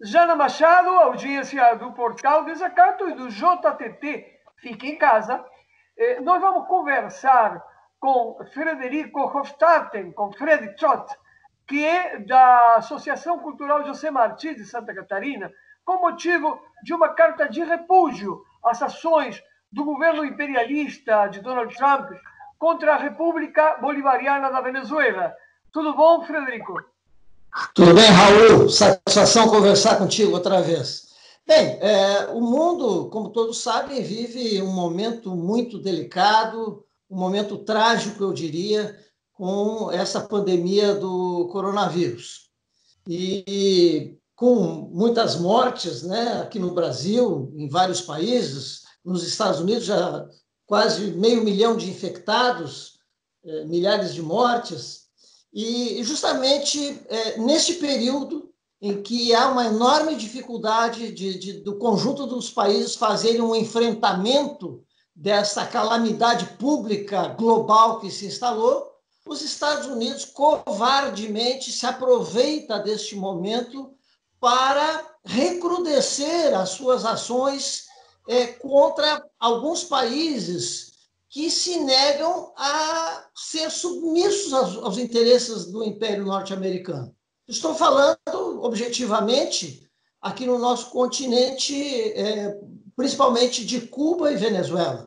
Jana Machado, audiência do Portal Desacato e do JTT Fique em Casa. Nós vamos conversar com Frederico Hofstadten, com Fred Schott, que é da Associação Cultural José Martí de Santa Catarina, com motivo de uma carta de repúdio às ações do governo imperialista de Donald Trump contra a República Bolivariana da Venezuela. Tudo bom, Frederico? Tudo bem, Raul? Satisfação conversar contigo outra vez. Bem, o mundo, como todos sabem, vive um momento muito delicado, um momento trágico, eu diria, com essa pandemia do coronavírus. E com muitas mortes, né, aqui no Brasil, em vários países, nos Estados Unidos já quase 500 mil de infectados, milhares de mortes. E justamente neste período em que há uma enorme dificuldade do conjunto dos países fazerem um enfrentamento dessa calamidade pública global que se instalou, os Estados Unidos covardemente se aproveita deste momento para recrudescer as suas ações contra alguns países que se negam a ser submissos aos interesses do Império Norte-Americano. Estou falando, objetivamente, aqui no nosso continente, principalmente de Cuba e Venezuela.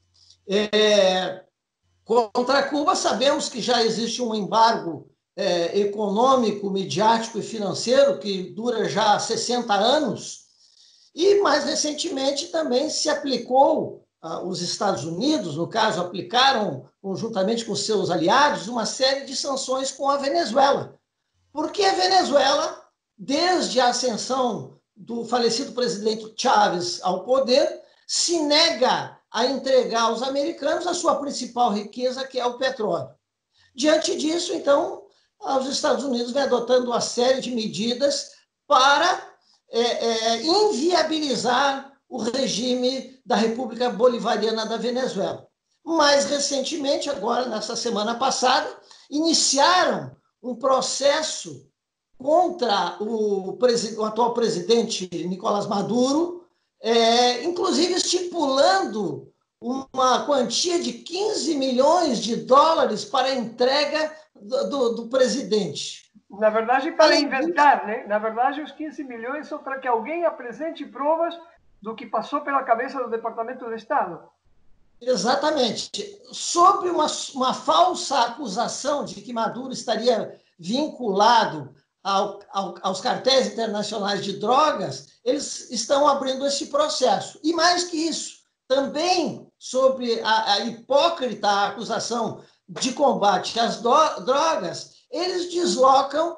Contra Cuba, sabemos que já existe um embargo econômico, midiático e financeiro que dura já 60 anos, e mais recentemente também se aplicou os Estados Unidos, no caso, aplicaram, conjuntamente com seus aliados, uma série de sanções com a Venezuela. Porque a Venezuela, desde a ascensão do falecido presidente Chávez ao poder, se nega a entregar aos americanos a sua principal riqueza, que é o petróleo. Diante disso, então, os Estados Unidos vem adotando uma série de medidas para inviabilizar o regime da República Bolivariana da Venezuela. Mais recentemente, agora, nessa semana passada, iniciaram um processo contra o atual presidente Nicolás Maduro, inclusive estipulando uma quantia de 15 milhões de dólares para a entrega do presidente. Na verdade, para inventar, né? Na verdade, os 15 milhões são para que alguém apresente provas do que passou pela cabeça do Departamento de Estado. Exatamente. Sobre uma falsa acusação de que Maduro estaria vinculado aos cartéis internacionais de drogas, eles estão abrindo esse processo. E mais que isso, também sobre a hipócrita acusação de combate às drogas, eles deslocam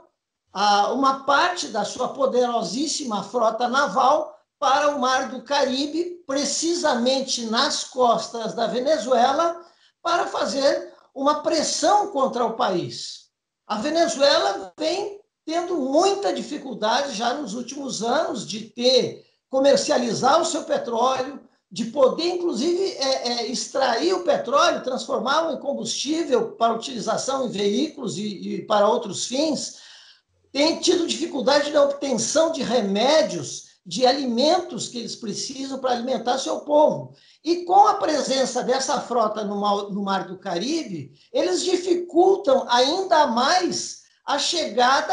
uma parte da sua poderosíssima frota naval para o Mar do Caribe, precisamente nas costas da Venezuela, para fazer uma pressão contra o país. A Venezuela vem tendo muita dificuldade já nos últimos anos de comercializar o seu petróleo, de poder, inclusive, extrair o petróleo, transformá-lo em combustível para utilização em veículos e para outros fins. Tem tido dificuldade na obtenção de remédios, de alimentos que eles precisam para alimentar seu povo. E com a presença dessa frota no Mar do Caribe, eles dificultam ainda mais a chegada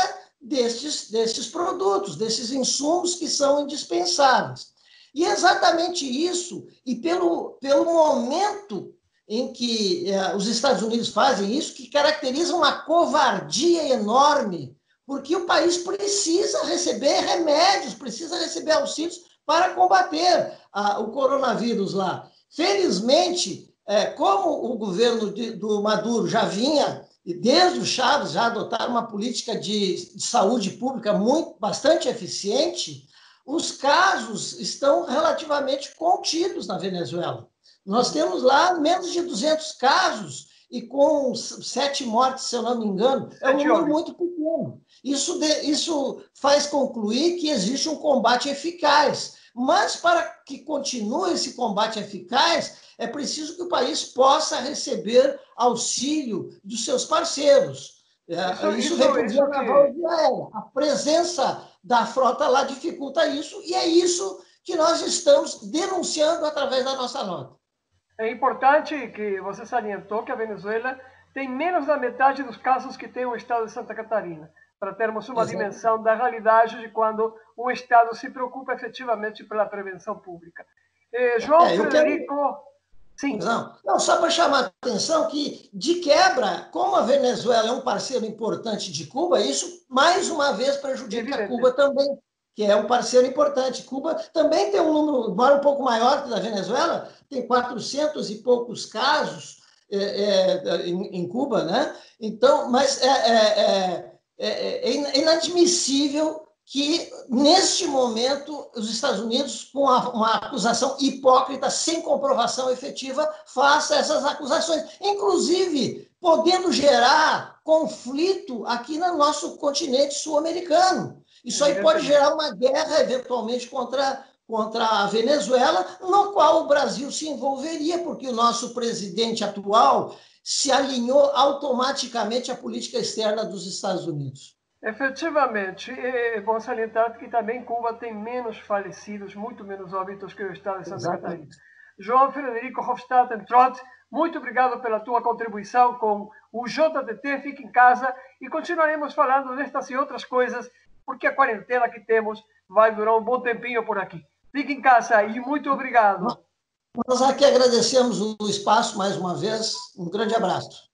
desses produtos, desses insumos que são indispensáveis. E exatamente isso, e pelo momento em que os Estados Unidos fazem isso, que caracteriza uma covardia enorme, porque o país precisa receber remédios, precisa receber auxílios para combater o coronavírus lá. Felizmente, como o governo do Maduro já vinha, desde o Chávez, já adotaram uma política de saúde pública bastante eficiente, os casos estão relativamente contidos na Venezuela. Nós temos lá menos de 200 casos e com 7 mortes, se eu não me engano, é um número muito pequeno. Isso faz concluir que existe um combate eficaz. Mas para que continue esse combate eficaz, é preciso que o país possa receber auxílio dos seus parceiros. Isso vem por via naval e via aérea. A presença da frota lá dificulta isso, e é isso que nós estamos denunciando através da nossa nota. É importante que você salientou que a Venezuela tem menos da metade dos casos que tem o estado de Santa Catarina, para termos uma dimensão da realidade de quando um estado se preocupa efetivamente pela prevenção pública. João Frederico... Sim. Não, só para chamar a atenção que, de quebra, como a Venezuela é um parceiro importante de Cuba, isso, mais uma vez, prejudica Cuba também, que é um parceiro importante. Cuba também tem um número, embora um pouco maior que da Venezuela, tem 400 e poucos casos em Cuba, né? Então, mas é inadmissível que, neste momento, os Estados Unidos, com uma acusação hipócrita, sem comprovação efetiva, faça essas acusações, inclusive podendo gerar conflito aqui no nosso continente sul-americano. Isso aí pode gerar uma guerra, eventualmente, contra a Venezuela, no qual o Brasil se envolveria, porque o nosso presidente atual se alinhou automaticamente à política externa dos Estados Unidos. Efetivamente, é bom salientar que também Cuba tem menos falecidos, muito menos óbitos que o estado de Santa Catarina. João Frederico Hofstadter Trott, muito obrigado pela tua contribuição com o JTT. Fique em casa e continuaremos falando destas e outras coisas, porque a quarentena que temos vai durar um bom tempinho por aqui. Fique em casa e muito obrigado. Nós aqui agradecemos o espaço mais uma vez. Um grande abraço.